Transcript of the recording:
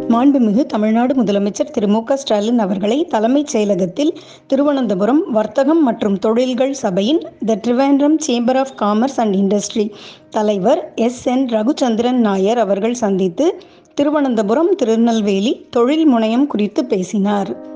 மாண்புமிகு தமிழ்நாடு முதலமைச்சர் திரு மு க ஸ்டாலின் அவர்களை தலைமைச் செயலகத்தில் திருவனந்தபுரம் வர்த்தகம் மற்றும் தொழில்கள் சபையின் the Trivandrum chamber of commerce and industry தலைவர் என் ரகுச்சந்திரன் நாயர் அவர்கள் சந்தித்து திருவனந்தபுரம் திருநெல்வேலி தொழில் முனையம் குறித்து பேசினார்.